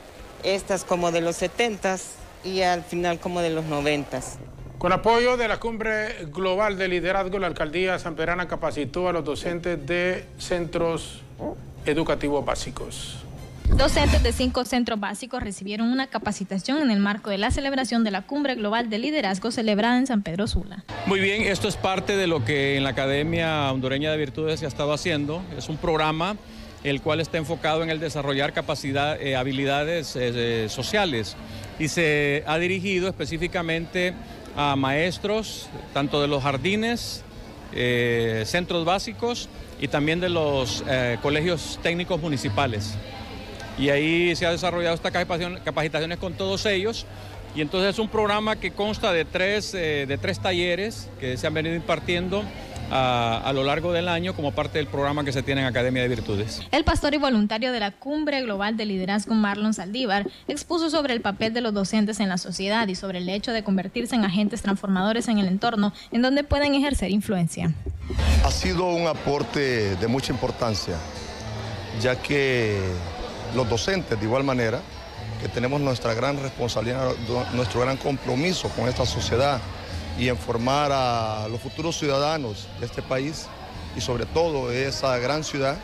estas como de los setentas y al final como de los noventas. Con apoyo de la Cumbre Global de Liderazgo, la Alcaldía Sanpedrana capacitó a los docentes de centros educativos básicos. Docentes de cinco centros básicos recibieron una capacitación en el marco de la celebración de la Cumbre Global de Liderazgo celebrada en San Pedro Sula. Muy bien, esto es parte de lo que en la Academia Hondureña de Virtudes se ha estado haciendo. Es un programa el cual está enfocado en el desarrollar capacidad, eh, habilidades eh, sociales y se ha dirigido específicamente a maestros, tanto de los jardines, eh, centros básicos y también de los eh, colegios técnicos municipales. Y ahí se ha desarrollado esta capacitación, capacitaciones con todos ellos. Y entonces es un programa que consta de tres, eh, de tres talleres que se han venido impartiendo a, a lo largo del año como parte del programa que se tiene en Academia de Virtudes. El pastor y voluntario de la Cumbre Global de Liderazgo, Marlon Saldívar, expuso sobre el papel de los docentes en la sociedad y sobre el hecho de convertirse en agentes transformadores en el entorno en donde pueden ejercer influencia. Ha sido un aporte de mucha importancia, ya que los docentes, de igual manera, que tenemos nuestra gran responsabilidad, nuestro gran compromiso con esta sociedad y en formar a los futuros ciudadanos de este país y sobre todo de esa gran ciudad,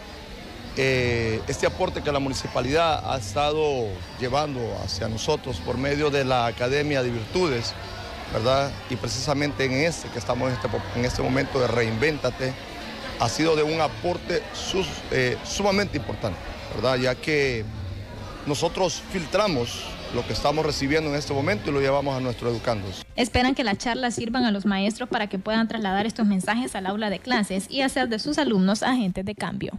eh, este aporte que la municipalidad ha estado llevando hacia nosotros por medio de la Academia de Virtudes, ¿verdad? Y precisamente en este que estamos en este, en este momento de Reinvéntate, ha sido de un aporte sus, eh, sumamente importante, ¿verdad? Ya que nosotros filtramos lo que estamos recibiendo en este momento y lo llevamos a nuestros educandos. Esperan que las charlas sirvan a los maestros para que puedan trasladar estos mensajes al aula de clases y hacer de sus alumnos agentes de cambio.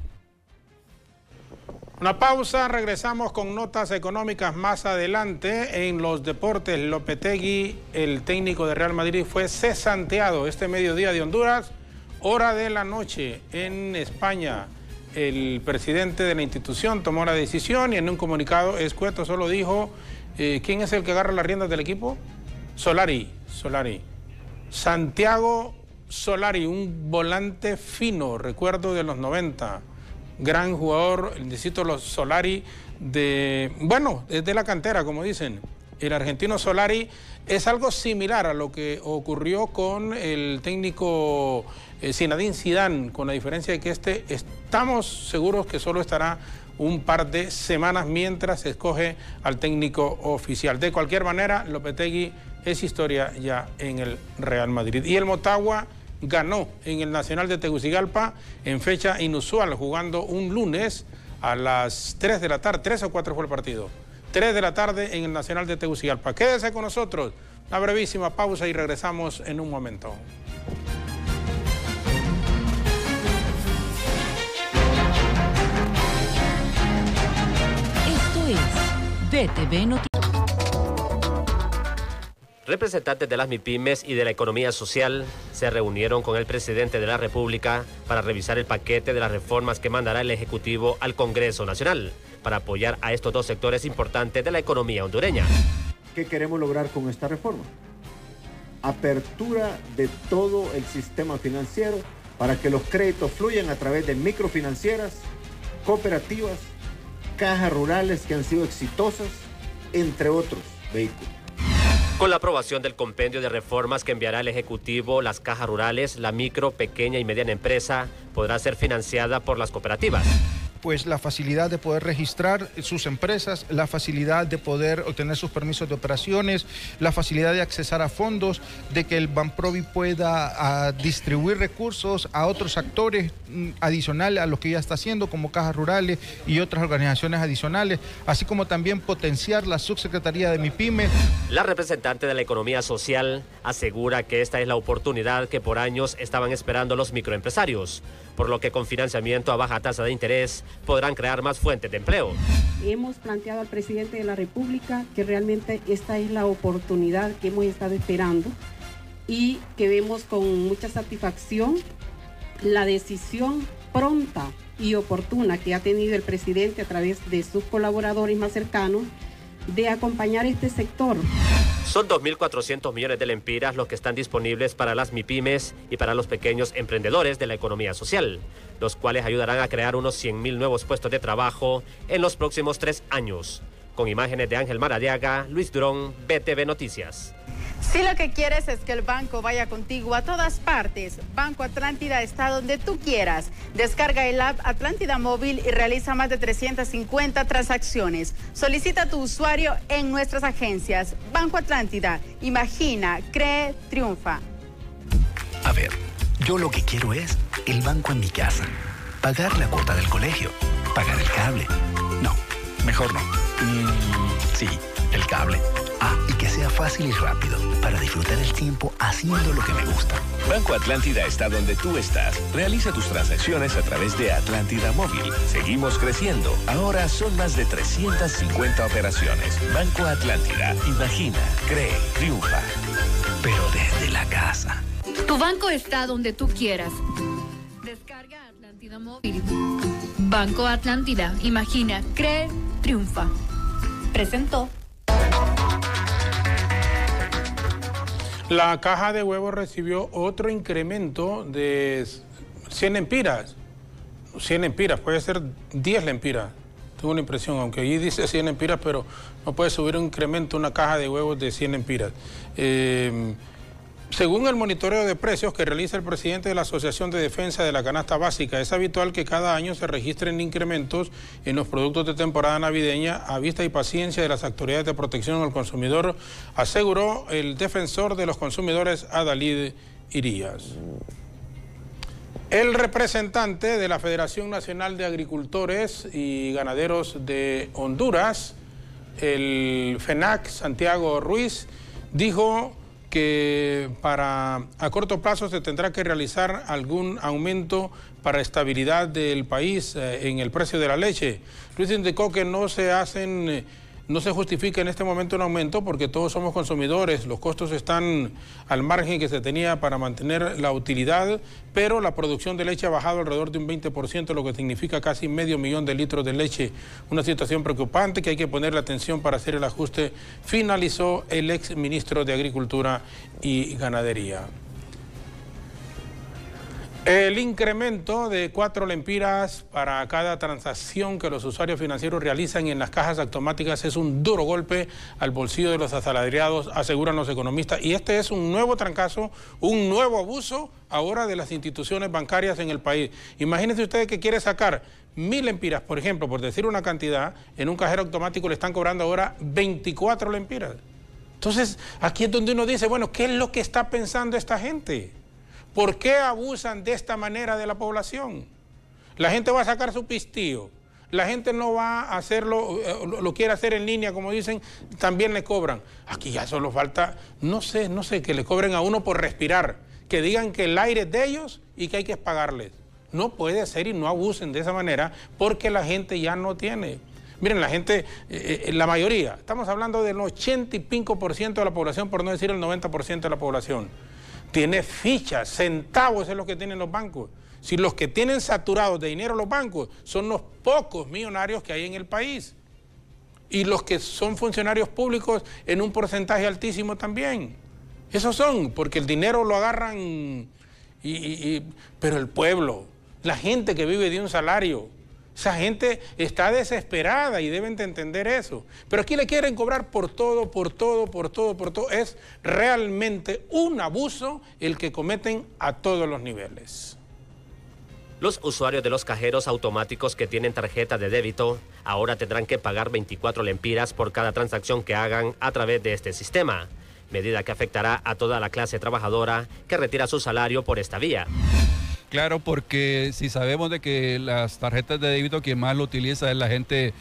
Una pausa, regresamos con notas económicas más adelante. En los deportes, Lopetegui, el técnico de Real Madrid, fue cesanteado este mediodía de Honduras, hora de la noche en España. El presidente de la institución tomó la decisión y en un comunicado escueto solo dijo, eh, ¿quién es el que agarra las riendas del equipo? Solari, Solari. Santiago Solari, un volante fino, recuerdo de los noventa, gran jugador, el distrito Los Solari, de, bueno, es de la cantera, como dicen. El argentino Solari es algo similar a lo que ocurrió con el técnico eh, Zinedine Zidane, con la diferencia de que este, estamos seguros que solo estará un par de semanas mientras se escoge al técnico oficial. De cualquier manera, Lopetegui es historia ya en el Real Madrid. Y el Motagua ganó en el Nacional de Tegucigalpa en fecha inusual, jugando un lunes a las tres de la tarde, tres o cuatro fue el partido, tres de la tarde en el Nacional de Tegucigalpa. Quédese con nosotros, una brevísima pausa y regresamos en un momento. Esto es D T V Noticias. Representantes de las MIPYMES y de la economía social se reunieron con el presidente de la República para revisar el paquete de las reformas que mandará el Ejecutivo al Congreso Nacional para apoyar a estos dos sectores importantes de la economía hondureña. ¿Qué queremos lograr con esta reforma? Apertura de todo el sistema financiero para que los créditos fluyan a través de microfinancieras, cooperativas, cajas rurales que han sido exitosas, entre otros vehículos. Con la aprobación del compendio de reformas que enviará el Ejecutivo, las cajas rurales, la micro, pequeña y mediana empresa podrá ser financiada por las cooperativas. Pues la facilidad de poder registrar sus empresas, la facilidad de poder obtener sus permisos de operaciones, la facilidad de accesar a fondos, de que el Banprovi pueda a, distribuir recursos a otros actores m, adicionales a lo que ya está haciendo, como cajas rurales y otras organizaciones adicionales, así como también potenciar la subsecretaría de MIPYME. La representante de la economía social asegura que esta es la oportunidad que por años estaban esperando los microempresarios, por lo que con financiamiento a baja tasa de interés podrán crear más fuentes de empleo. Hemos planteado al presidente de la República que realmente esta es la oportunidad que hemos estado esperando y que vemos con mucha satisfacción la decisión pronta y oportuna que ha tenido el presidente a través de sus colaboradores más cercanos de acompañar este sector. Son dos mil cuatrocientos millones de lempiras los que están disponibles para las MIPYMES y para los pequeños emprendedores de la economía social, los cuales ayudarán a crear unos cien mil nuevos puestos de trabajo en los próximos tres años. Con imágenes de Ángel Maradiaga, Luis Durón, B T V Noticias. Si lo que quieres es que el banco vaya contigo a todas partes, Banco Atlántida está donde tú quieras. Descarga el app Atlántida Móvil y realiza más de trescientas cincuenta transacciones. Solicita tu usuario en nuestras agencias. Banco Atlántida, imagina, cree, triunfa. A ver, yo lo que quiero es el banco en mi casa. Pagar la cuota del colegio, pagar el cable. No, mejor no. Mm, sí, el cable. Ah, y que sea fácil y rápido para disfrutar el tiempo haciendo lo que me gusta. Banco Atlántida está donde tú estás. Realiza tus transacciones a través de Atlántida Móvil. Seguimos creciendo. Ahora son más de trescientas cincuenta operaciones. Banco Atlántida. Imagina, cree, triunfa. Pero desde la casa. Tu banco está donde tú quieras. Descarga Atlántida Móvil. Banco Atlántida. Imagina, cree, triunfa. Presentó. La caja de huevos recibió otro incremento de cien lempiras. cien lempiras, puede ser diez lempiras. Tengo una impresión, aunque allí dice cien lempiras, pero no puede subir un incremento una caja de huevos de cien lempiras. Eh, Según el monitoreo de precios que realiza el presidente de la Asociación de Defensa de la Canasta Básica, es habitual que cada año se registren incrementos en los productos de temporada navideña a vista y paciencia de las autoridades de protección al consumidor, aseguró el defensor de los consumidores Adalid Irías. El representante de la Federación Nacional de Agricultores y Ganaderos de Honduras, el FENAC, Santiago Ruiz, dijo que para a corto plazo se tendrá que realizar algún aumento para estabilidad del país eh, en el precio de la leche. Luis indicó que no se hacen, eh, no se justifica en este momento un aumento porque todos somos consumidores, los costos están al margen que se tenía para mantener la utilidad, pero la producción de leche ha bajado alrededor de un veinte por ciento, lo que significa casi medio millón de litros de leche. Una situación preocupante que hay que ponerle atención para hacer el ajuste, finalizó el ex ministro de Agricultura y Ganadería. El incremento de cuatro lempiras para cada transacción que los usuarios financieros realizan en las cajas automáticas es un duro golpe al bolsillo de los asalariados, aseguran los economistas. Y este es un nuevo trancazo, un nuevo abuso ahora de las instituciones bancarias en el país. Imagínense ustedes que quiere sacar mil lempiras, por ejemplo, por decir una cantidad, en un cajero automático le están cobrando ahora veinticuatro lempiras. Entonces, aquí es donde uno dice, bueno, ¿qué es lo que está pensando esta gente? ¿Por qué abusan de esta manera de la población? La gente va a sacar su pistillo, la gente no va a hacerlo, lo, lo quiere hacer en línea, como dicen, también le cobran. Aquí ya solo falta, no sé, no sé, que le cobren a uno por respirar, que digan que el aire es de ellos y que hay que pagarles. No puede ser y no abusen de esa manera porque la gente ya no tiene. Miren, la gente, eh, la mayoría, estamos hablando del ochenta y pico por ciento de la población, por no decir el noventa por ciento de la población. Tiene fichas, centavos es lo que tienen los bancos. Si los que tienen saturados de dinero los bancos son los pocos millonarios que hay en el país. Y los que son funcionarios públicos en un porcentaje altísimo también. Esos son, porque el dinero lo agarran, y, y, y, pero el pueblo, la gente que vive de un salario, esa gente está desesperada y deben de entender eso. Pero aquí le quieren cobrar por todo, por todo, por todo, por todo. Es realmente un abuso el que cometen a todos los niveles. Los usuarios de los cajeros automáticos que tienen tarjeta de débito ahora tendrán que pagar veinticuatro lempiras por cada transacción que hagan a través de este sistema, medida que afectará a toda la clase trabajadora que retira su salario por esta vía. Claro, porque si sabemos de que las tarjetas de débito quien más lo utiliza es la gente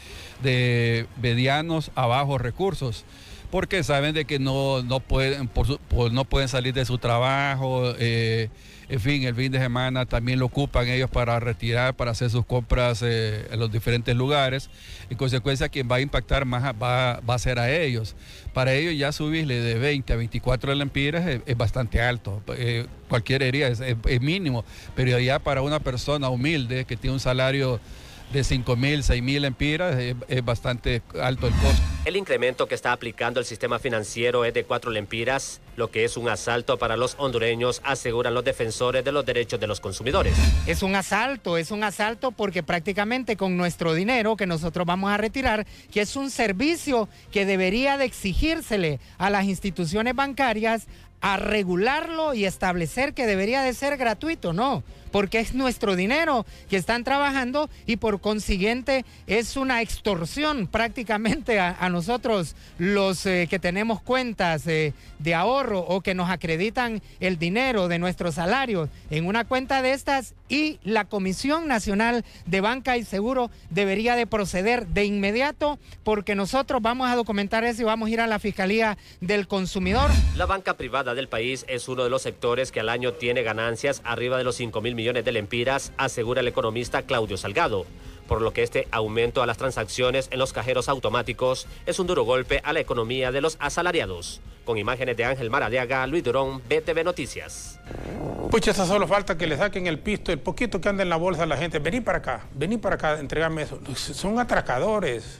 de medianos a bajos recursos, porque saben de que no, no, pueden, por su, por, no pueden salir de su trabajo, eh, en fin, el fin de semana también lo ocupan ellos para retirar, para hacer sus compras eh, en los diferentes lugares. En consecuencia, quien va a impactar más va, va a ser a ellos. Para ellos ya subirle de veinte a veinticuatro lempiras es, es bastante alto. Eh, cualquier herida es, es, es mínimo, pero ya para una persona humilde que tiene un salario de cinco mil, seis mil lempiras es, es bastante alto el costo. El incremento que está aplicando el sistema financiero es de cuatro lempiras, lo que es un asalto para los hondureños, aseguran los defensores de los derechos de los consumidores. Es un asalto, es un asalto porque prácticamente con nuestro dinero que nosotros vamos a retirar, que es un servicio que debería de exigírsele a las instituciones bancarias, a regularlo y establecer que debería de ser gratuito, no, porque es nuestro dinero que están trabajando y por consiguiente es una extorsión prácticamente a, a nosotros los eh, que tenemos cuentas eh, de ahorro o que nos acreditan el dinero de nuestros salarios en una cuenta de estas, y la Comisión Nacional de Banca y Seguro debería de proceder de inmediato porque nosotros vamos a documentar eso y vamos a ir a la Fiscalía del Consumidor. La banca privada del país es uno de los sectores que al año tiene ganancias arriba de los cinco mil millones de lempiras, asegura el economista Claudio Salgado, por lo que este aumento a las transacciones en los cajeros automáticos es un duro golpe a la economía de los asalariados. Con imágenes de Ángel Maradiaga, Luis Durón, B T V Noticias. Pucha, eso solo falta que le saquen el pisto, el poquito que anda en la bolsa a la gente. Vení para acá, vení para acá, entregame eso. Son atracadores,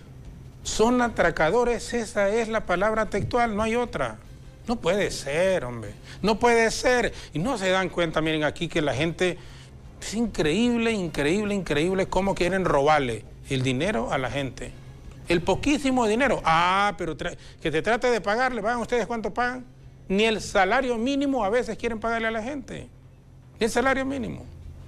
son atracadores, esa es la palabra textual, no hay otra. No puede ser, hombre, no puede ser. Y no se dan cuenta, miren aquí, que la gente, es increíble, increíble, increíble cómo quieren robarle el dinero a la gente. El poquísimo dinero. Ah, pero que te trate de pagarle, ¿pagan ustedes cuánto pagan? Ni el salario mínimo a veces quieren pagarle a la gente. Ni el salario mínimo.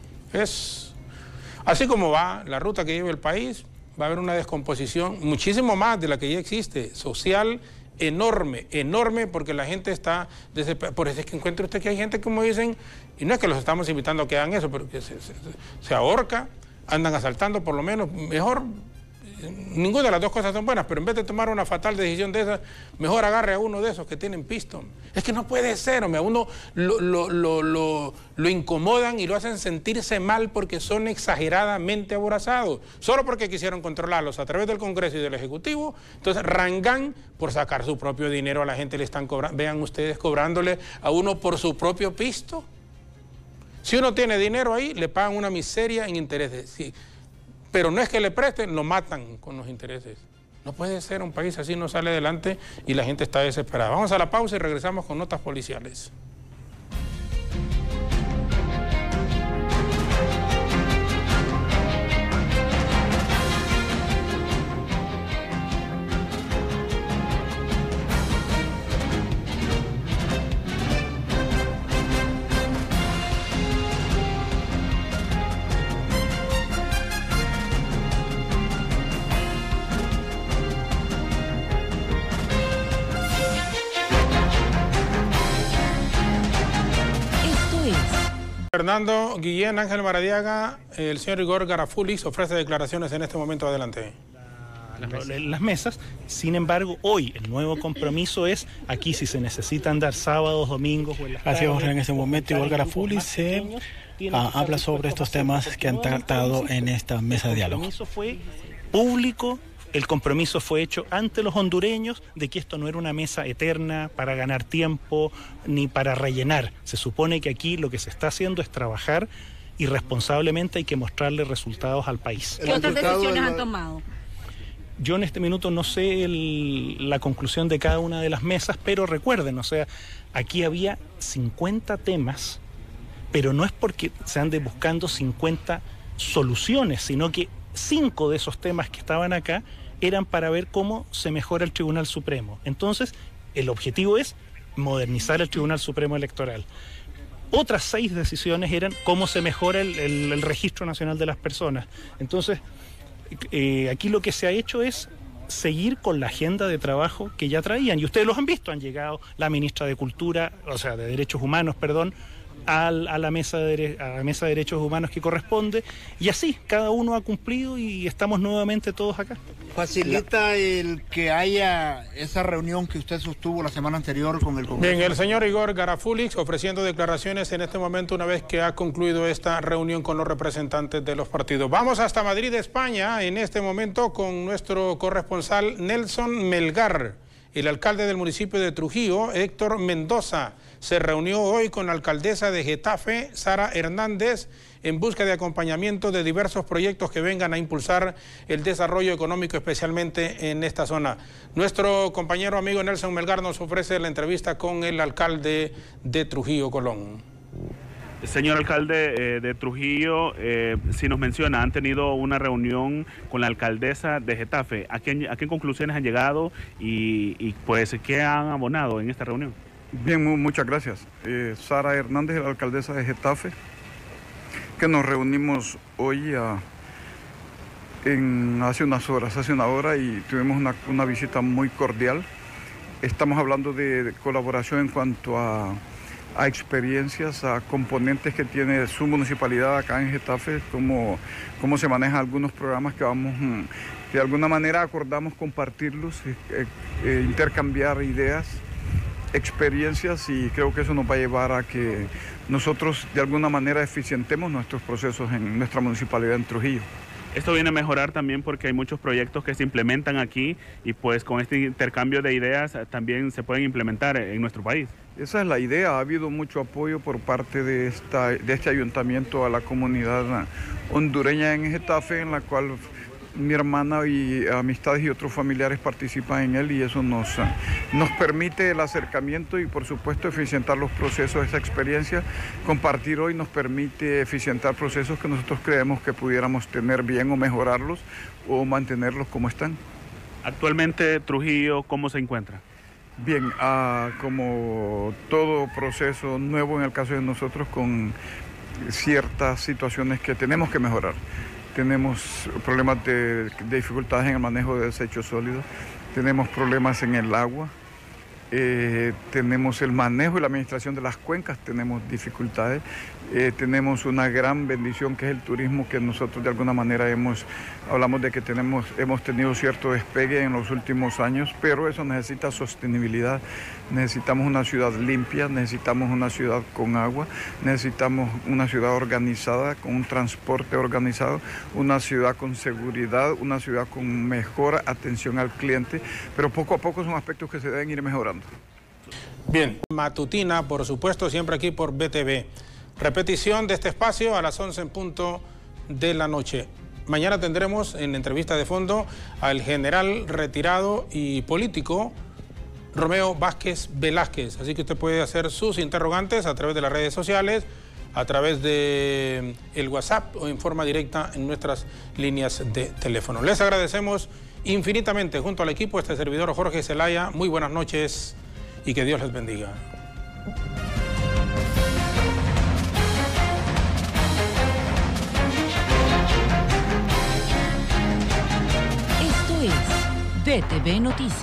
Es así como va la ruta que lleva el país, va a haber una descomposición muchísimo más de la que ya existe, social, enorme, enorme, porque la gente está desesperada. Por eso es que encuentra usted que hay gente, como dicen, y no es que los estamos invitando a que hagan eso, pero que se, se, se ahorca, andan asaltando por lo menos, mejor, ninguna de las dos cosas son buenas, pero en vez de tomar una fatal decisión de esas, mejor agarre a uno de esos que tienen pistón. Es que no puede ser, hombre, a uno lo, lo, lo, lo, lo incomodan y lo hacen sentirse mal porque son exageradamente aborazados, solo porque quisieron controlarlos a través del Congreso y del Ejecutivo. Entonces rangan por sacar su propio dinero, a la gente le están cobrando, vean ustedes, cobrándole a uno por su propio pisto. Si uno tiene dinero ahí, le pagan una miseria en intereses, sí. Pero no es que le presten, lo matan con los intereses. No puede ser, un país así no sale adelante y la gente está desesperada. Vamos a la pausa y regresamos con notas policiales. Fernando Guillén, Ángel Maradiaga, el señor Igor Garafulix ofrece declaraciones en este momento. Adelante. Las mesas. las mesas, sin embargo, hoy el nuevo compromiso es aquí si se necesitan dar sábados, domingos o en las tardes. Así es, en ese momento Igor Garafulix se ah, habla sobre estos temas que han tratado en esta mesa de diálogo. El compromiso fue público, el compromiso fue hecho ante los hondureños de que esto no era una mesa eterna para ganar tiempo ni para rellenar. Se supone que aquí lo que se está haciendo es trabajar y responsablemente hay que mostrarle resultados al país. ¿Qué otras decisiones han tomado? Yo en este minuto no sé el, la conclusión de cada una de las mesas, pero recuerden, o sea, aquí había cincuenta temas, pero no es porque se ande buscando cincuenta soluciones, sino que cinco de esos temas que estaban acá eran para ver cómo se mejora el Tribunal Supremo. Entonces, el objetivo es modernizar el Tribunal Supremo Electoral. Otras seis decisiones eran cómo se mejora el, el, el Registro Nacional de las Personas. Entonces, eh, aquí lo que se ha hecho es seguir con la agenda de trabajo que ya traían. Y ustedes los han visto, han llegado la ministra de Cultura, o sea, de Derechos Humanos, perdón, Al, a, la mesa de, a la mesa de derechos humanos que corresponde, y así cada uno ha cumplido y estamos nuevamente todos acá. ¿Facilita el que haya esa reunión que usted sostuvo la semana anterior con el Congreso? Bien, el señor Igor Garafulix ofreciendo declaraciones en este momento una vez que ha concluido esta reunión con los representantes de los partidos. Vamos hasta Madrid, España, en este momento con nuestro corresponsal Nelson Melgar. El alcalde del municipio de Trujillo, Héctor Mendoza, se reunió hoy con la alcaldesa de Getafe, Sara Hernández, en busca de acompañamiento de diversos proyectos que vengan a impulsar el desarrollo económico, especialmente en esta zona. Nuestro compañero amigo Nelson Melgar nos ofrece la entrevista con el alcalde de Trujillo, Colón. Señor alcalde eh, de Trujillo, eh, si nos menciona, han tenido una reunión con la alcaldesa de Getafe. ¿A qué, a qué conclusiones han llegado y, y pues qué han abonado en esta reunión? Bien, muchas gracias. Eh, Sara Hernández, la alcaldesa de Getafe, que nos reunimos hoy a, en, hace unas horas, hace una hora y tuvimos una, una visita muy cordial. Estamos hablando de, de colaboración en cuanto a a experiencias, a componentes que tiene su municipalidad acá en Getafe, cómo, cómo se manejan algunos programas que vamos, de alguna manera acordamos compartirlos, eh, eh, intercambiar ideas, experiencias, y creo que eso nos va a llevar a que nosotros de alguna manera eficientemos nuestros procesos en nuestra municipalidad en Trujillo. Esto viene a mejorar también porque hay muchos proyectos que se implementan aquí y pues con este intercambio de ideas también se pueden implementar en nuestro país. Esa es la idea, ha habido mucho apoyo por parte de, esta, de este ayuntamiento a la comunidad hondureña en Getafe, en la cual mi hermana y amistades y otros familiares participan en él, y eso nos, nos permite el acercamiento y por supuesto eficientar los procesos. Esa experiencia compartir hoy nos permite eficientar procesos que nosotros creemos que pudiéramos tener bien o mejorarlos o mantenerlos como están. Actualmente Trujillo, ¿cómo se encuentra? Bien, uh, como todo proceso nuevo en el caso de nosotros, con ciertas situaciones que tenemos que mejorar. Tenemos problemas de, de dificultades en el manejo de desechos sólidos, tenemos problemas en el agua, eh, tenemos el manejo y la administración de las cuencas, tenemos dificultades, eh, tenemos una gran bendición que es el turismo, que nosotros de alguna manera hemos, hablamos de que tenemos, hemos tenido cierto despegue en los últimos años, pero eso necesita sostenibilidad. Necesitamos una ciudad limpia, necesitamos una ciudad con agua, necesitamos una ciudad organizada, con un transporte organizado, una ciudad con seguridad, una ciudad con mejor atención al cliente, pero poco a poco son aspectos que se deben ir mejorando. Bien, matutina, por supuesto, siempre aquí por B T V. Repetición de este espacio a las once en punto de la noche. Mañana tendremos en entrevista de fondo al general retirado y político Romeo Vázquez Velázquez. Así que usted puede hacer sus interrogantes a través de las redes sociales, a través de el WhatsApp o en forma directa en nuestras líneas de teléfono. Les agradecemos infinitamente junto al equipo, este servidor Jorge Zelaya. Muy buenas noches y que Dios les bendiga. Esto es D T V Noticias.